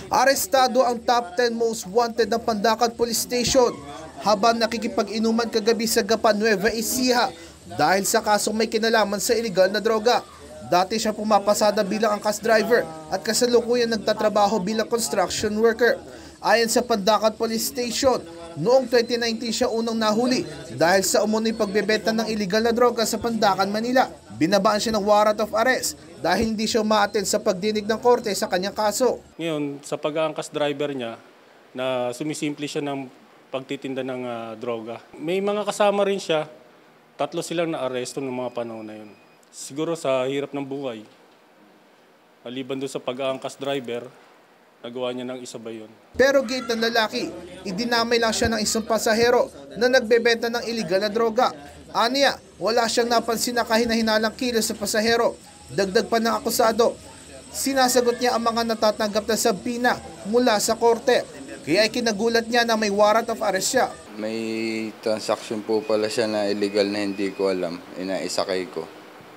Arestado ang top 10 most wanted ng Pandacan Police Station habang nakikipag-inuman kagabi sa Gapan, Nueva Ecija dahil sa kasong may kinalaman sa iligal na droga. Dati siya pumapasada bilang angkas driver at kasalukuyan nagtatrabaho bilang construction worker. Ayon sa Pandacan Police Station, noong 2019 siya unang nahuli dahil sa umunoy pagbebenta ng iligal na droga sa Pandacan, Manila. Binabaan siya ng warrant of arrest dahil hindi siya umaattend sa pagdinig ng korte sa kanyang kaso. Ngayon, sa pag-aangkas driver niya, na sumisimple siya ng pagtitinda ng droga. May mga kasama rin siya, 3 silang na-aresto ng mga panahon na yun. Siguro sa hirap ng buhay, maliban doon sa pag-aangkas driver, nagawa niya ng isa ba yun. Pero gate ng lalaki, idinamay lang siya ng isang pasahero na nagbebenta ng iligal na droga. Aniya, wala siyang napansin na kahina-hinalang kilos sa pasahero. Dagdag pa ng akusado, sinasagot niya ang mga natatanggap na sabina mula sa korte. Kaya ay kinagulat niya na may warrant of arrest siya. May transaction po pala siya na illegal na hindi ko alam, inaisakay ko.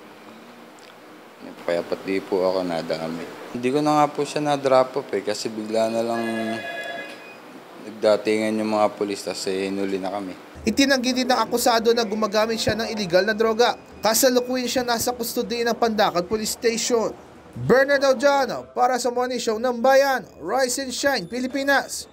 Kaya pati po ako nadami. Hindi ko na nga po siya na-drop off kasi bigla na lang nagdatingan yung mga pulis tapos hinuli na kami. Itinanggi din ng akusado na gumagamit siya ng iligal na droga. Kasalukuyan siya nasa kustodiya ng Pandacan Police Station. Bernard Audiano para sa Morning Show ng Bayan, Rise and Shine, Pilipinas.